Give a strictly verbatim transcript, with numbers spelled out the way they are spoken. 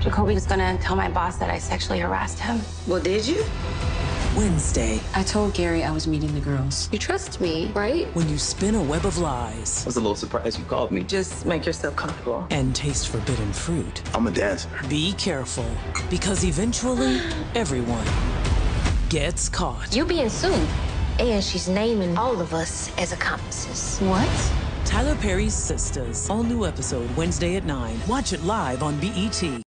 Jacoby was gonna tell my boss that I sexually harassed him. Well, did you? Wednesday. I told Gary I was meeting the girls. You trust me, right? When you spin a web of lies I was a little surprised you called me. Just make yourself comfortable. and taste forbidden fruit, I'm a dancer. be careful, because eventually everyone gets caught. You being sued, and she's naming all of us as accomplices. What? Tyler Perry's Sisters. All new episode Wednesday at nine. Watch it live on B E T.